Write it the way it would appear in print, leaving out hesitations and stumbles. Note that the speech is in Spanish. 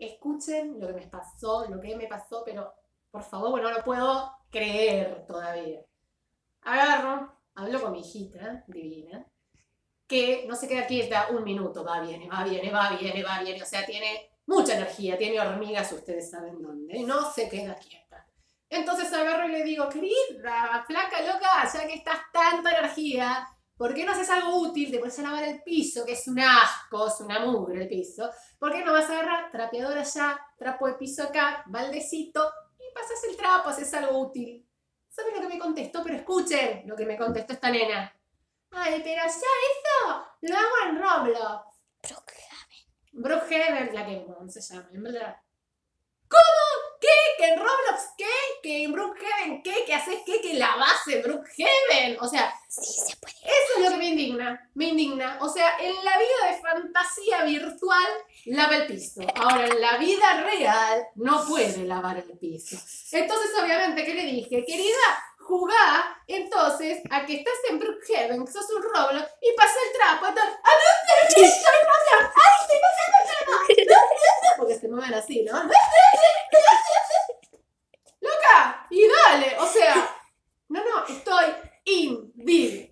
escuchen lo que me pasó, pero por favor, bueno, no lo puedo creer todavía. Agarro, hablo con mi hijita divina, que no se queda quieta un minuto, va, viene, o sea, tiene mucha energía, tiene hormigas, ustedes saben dónde, y no se queda quieta. Entonces agarro y le digo, querida, flaca, loca, ya que estás tanta energía, ¿por qué no haces algo útil? Te pones a lavar el piso, que es un asco, es una mugre el piso. ¿Por qué no vas a agarrar trapeador allá, trapo de piso acá, baldecito, y pasas el trapo, haces algo útil? ¿Saben lo que me contestó? Pero escuchen lo que me contestó esta nena. Ay, pero ya eso lo hago en Roblox. Brookhaven, la que ¿cómo se llama? En verdad. ¿Cómo? ¿Qué? ¿Que en Roblox qué? ¿Que en Brookhaven qué? ¿Que haces qué? ¿Que la base Brookhaven? O sea, sí se puede. Eso es lo que me indigna. O sea, en la vida de fantasía virtual lava el piso. Ahora, en la vida real no puede lavar el piso. Entonces, obviamente, ¿qué le dije? Querida, jugá entonces a que estás en Brookhaven, que sos un Roblox, y pasa el trapo. Entonces, ¡ay, te pasa el trapo! Porque se mueven así, ¿no? ¡Loca! Y dale, o sea, no, estoy indignada.